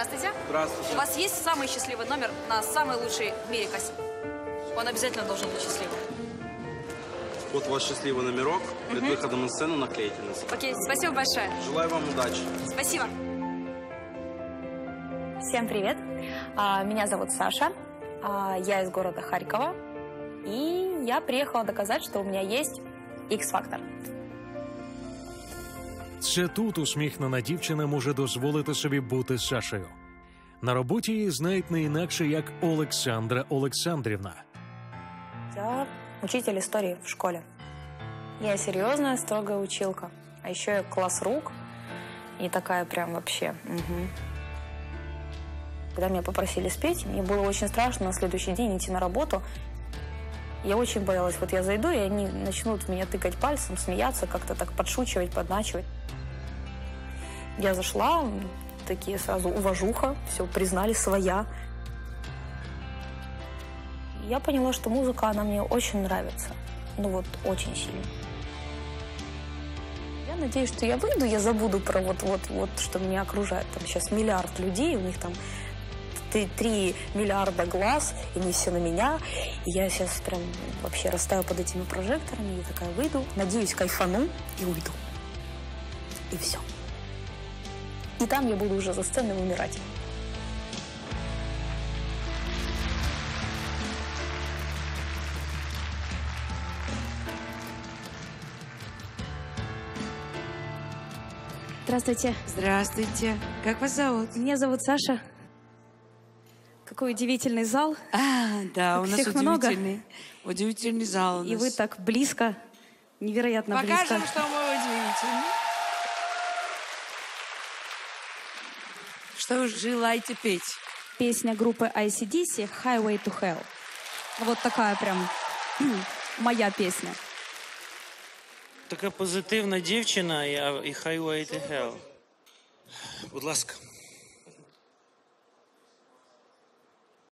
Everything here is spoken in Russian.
Здравствуйте. Здравствуйте. У вас есть самый счастливый номер на самый лучший в мире кассет? Он обязательно должен быть счастливым. Вот ваш счастливый номерок. Перед выходом на сцену наклейте нас. Окей, спасибо большое. Желаю вам удачи. Спасибо. Всем привет. Меня зовут Саша. Я из города Харькова. И я приехала доказать, что у меня есть X-фактор. Це тут усміхнена дівчина може дозволити собі бути Сашею. На роботі її знають не інакше, як Олександра Олександрівна. Я учитель истории в школе. Я серьезная, строгая училка. А еще я класс рук. И такая прям вообще. Когда меня попросили спеть, мне было очень страшно на следующий день идти на работу. Я очень боялась, вот я зайду, и они начнут в меня тыкать пальцем, смеяться, как-то так подшучивать, подначивать. Я зашла, такие сразу уважуха, все, признали, своя. Я поняла, что музыка, она мне очень нравится. Ну вот, очень сильно. Я надеюсь, что я выйду, я забуду про вот, что меня окружает. Там сейчас миллиард людей, у них там 3 миллиарда глаз, и не все на меня. И я сейчас прям вообще растаю под этими прожекторами, и такая выйду, надеюсь, кайфану и уйду. И все. И там я буду уже за сценой умирать. Здравствуйте. Здравствуйте. Как вас зовут? Меня зовут Саша. Какой удивительный зал. Да, у нас всех много. удивительный зал у нас. И вы так близко, невероятно Покажем, близко. что мы удивительны. Что же желаете петь? Песня группы AC/DC «Highway to Hell». Вот такая прям моя песня. Така позитивна дівчина і Highway to Hell. Будь ласка.